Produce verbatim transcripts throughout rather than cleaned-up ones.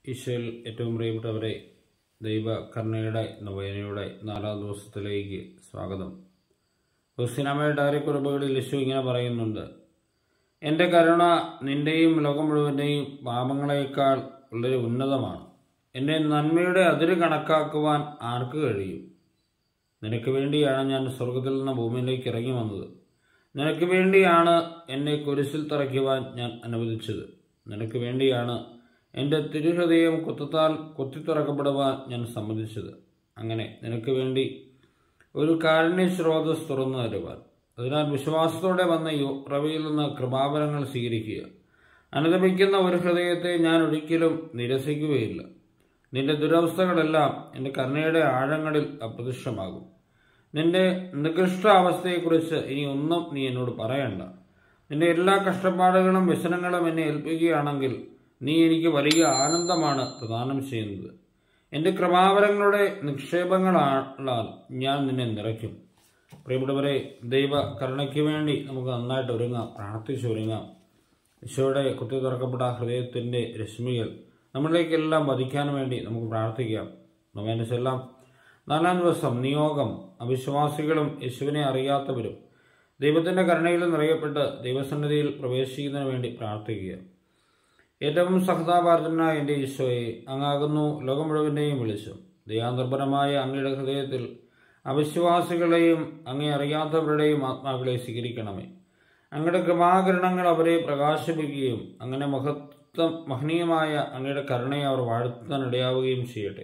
ഈശോയിൽ ഏറ്റവും പ്രിയപ്പെട്ടവരെ, ദൈവകരുണയുടെ നൊവേനയുടെ നാലാം ദിവസത്തിലേക്ക് സ്വാഗതം. ക്രിസ്ത്യനാമയുടെ ഡയറിക്കുറിപ്പുകളിൽ ഈശോ ഇങ്ങനെ പറയുന്നുണ്ട്: എൻ്റെ കരുണ നിൻ്റെയും ലോകം മുഴുവൻ്റെയും പാപങ്ങളേക്കാൾ വളരെ ഉന്നതമാണ്. എൻ്റെ നന്മയുടെ അതിര് കണക്കാക്കുവാൻ ആർക്ക് കഴിയും? നിനക്ക് വേണ്ടിയാണ് ഞാൻ സ്വർഗത്തിൽ നിന്ന് ഭൂമിയിലേക്ക് ഇറങ്ങി വന്നത്. നിനക്ക് വേണ്ടിയാണ് എന്നെ കുരിശിൽ തറയ്ക്കുവാൻ ഞാൻ അനുവദിച്ചത്. നിനക്ക് വേണ്ടിയാണ് എൻ്റെ തിരുഹൃദയം കുത്തത്താൽ കുത്തിത്തുറക്കപ്പെടുവാൻ ഞാൻ സമ്മതിച്ചത്. അങ്ങനെ നിനക്ക് വേണ്ടി ഒരു കാരുണ്യ സ്രോതസ് തുറന്നു തരുവാൻ. അതിനാൽ വിശ്വാസത്തോടെ വന്ന ഈ ഉറവയിൽ നിന്ന് കൃപാവരങ്ങൾ സ്വീകരിക്കുക. അനുതപിക്കുന്ന ഒരു ഹൃദയത്തെ ഞാൻ ഒരിക്കലും നിരസിക്കുകയില്ല. നിന്റെ ദുരവസ്ഥകളെല്ലാം എൻ്റെ കരുണയുടെ ആഴങ്ങളിൽ അപ്രത്യക്ഷമാകും. നിന്റെ നികൃഷ്ട അവസ്ഥയെക്കുറിച്ച് ഇനി ഒന്നും നീ എന്നോട് പറയണ്ട. നിന്റെ എല്ലാ കഷ്ടപ്പാടുകളും വ്യസനങ്ങളും എന്നെ ഏൽപ്പിക്കുകയാണെങ്കിൽ നീ എനിക്ക് വലിയ ആനന്ദമാണ് പ്രദാനം ചെയ്യുന്നത്. എൻ്റെ കൃപാവരങ്ങളുടെ നിക്ഷേപങ്ങളാൽ ഞാൻ നിന്നെ നിറയ്ക്കും. പ്രിയപ്പെട്ടവരെ, ദൈവ കരുണയ്ക്ക് വേണ്ടി നമുക്ക് നന്നായിട്ട് ഒരുങ്ങാം, പ്രാർത്ഥിച്ചൊരുങ്ങാം. ഈശോയുടെ കുത്തി തുറക്കപ്പെട്ട ഹൃദയത്തിൻ്റെ രശ്മികൾ നമ്മളിലേക്കെല്ലാം വധിക്കാൻ വേണ്ടി നമുക്ക് പ്രാർത്ഥിക്കാം. നൊവേന ചൊല്ലാം. നാലാം ദിവസം നിയോഗം. അവിശ്വാസികളും യേശുവിനെ അറിയാത്തവരും ദൈവത്തിൻ്റെ കരുണയിൽ നിറയപ്പെട്ട് ദൈവസന്നിധിയിൽ പ്രവേശിക്കുന്നതിന് വേണ്ടി പ്രാർത്ഥിക്കുക. ഏറ്റവും സഹതാപാർജനായ എൻ്റെ ഈശോയെ, അങ്ങാകുന്നു ലോകം മുഴുവൻ്റെയും വെളിച്ചം. ദയാനിർഭരമായ അങ്ങയുടെ ഹൃദയത്തിൽ അവിശ്വാസികളെയും അങ്ങേ അറിയാത്തവരുടെയും ആത്മാക്കളെ സ്വീകരിക്കണമേ. അങ്ങയുടെ കൃപാകരണങ്ങൾ അവരെ പ്രകാശിപ്പിക്കുകയും അങ്ങനെ മഹത്വം മഹനീയമായ അങ്ങയുടെ കരുണയെ അവർ വാഴ്ത്താനിടയാവുകയും ചെയ്യട്ടെ.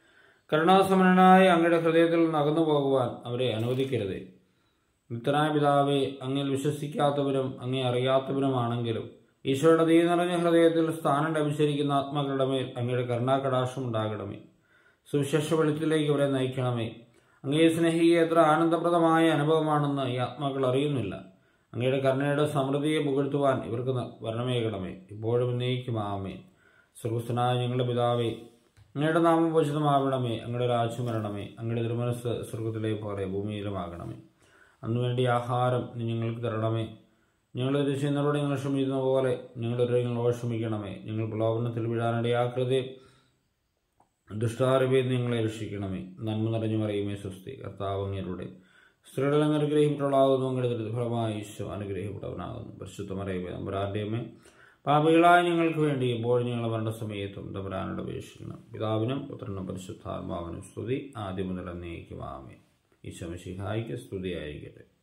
കരുണാസമനായ അങ്ങയുടെ ഹൃദയത്തിൽ നിന്ന് അകന്നു പോകുവാൻ അവരെ അനുവദിക്കരുതേ. നിത്യനായ പിതാവേ, അങ്ങിൽ വിശ്വസിക്കാത്തവരും അങ്ങേ അറിയാത്തവരുമാണെങ്കിലും ഈശോയുടെ ദയ നിറഞ്ഞ ഹൃദയത്തിൽ സ്ഥാനം ലഭിച്ചിരിക്കുന്ന ആത്മാക്കളുടെ മേൽ അങ്ങയുടെ കരുണാകടാക്ഷം ഉണ്ടാകണമേ. സുവിശേഷ വെളിച്ചത്തിലേക്ക് അവരെ നയിക്കണമേ. അങ്ങയെ സ്നേഹിക്കുക എത്ര ആനന്ദപ്രദമായ അനുഭവമാണെന്ന് ഈ ആത്മാക്കൾ അറിയുന്നില്ല. അങ്ങയുടെ കരുണയുടെ സമൃദ്ധിയെ പുകഴ്ത്തുവാൻ ഇവർക്ക് വരണമേകണമേ, ഇപ്പോഴും എന്നേക്കും ആമേൻ. സ്വർഗ്ഗസ്ഥനായ ഞങ്ങളുടെ പിതാവേ, അങ്ങയുടെ നാമം പൂജിതമാകണമേ. അങ്ങയുടെ രാജ്യം വരണമേ. അങ്ങയുടെ തിരുമനസ്സ് സ്വർഗ്ഗത്തിലെ പോലെ ഭൂമിയിലുമാകണമേ. അന്നുവേണ്ടി ആഹാരം നീ ഞങ്ങൾക്ക് തരണമേ. ഞങ്ങളുടെ രക്ഷിക്കുന്നവരോട് ഞങ്ങൾ ക്ഷമിക്കുന്ന പോലെ ഞങ്ങളുടെ ഞങ്ങളോട് ക്ഷമിക്കണമേ. ഞങ്ങൾ പ്രലോഭനത്തിൽ വീഴാനിടയാക്കരുതേ. ദുഷ്ടാരൂപയിൽ ഞങ്ങളെ രക്ഷിക്കണമേ. നന്മ നിറഞ്ഞു മറിയുമേ സ്വസ്തി, കർത്താവ് അങ്ങയുടെ സ്ത്രീകളിൽ അങ്ങ് അനുഗ്രഹിക്കപ്പെട്ടവളാകുന്നു. അങ്ങയുടെ ഫലമായി ഈശോ അനുഗ്രഹിക്കപ്പെട്ടവനാകുന്നു. പരിശുദ്ധ മറിയമേ, തമ്പുരാന്റെ അമ്മേ, പാപികളായ ഞങ്ങൾക്ക് വേണ്ടി എപ്പോഴും ഞങ്ങൾ വരേണ്ട സമയത്തും തമ്പുരാനോട് അപേക്ഷിക്കണം. പിതാവിനും പുത്രനും പരിശുദ്ധാത്മാവിനും സ്തുതി, ആദ്യം മുതൽ എന്നേക്കും ആമേൻ. ഈശോ മിശിഹായ്ക്ക് സ്തുതിയായിരിക്കട്ടെ.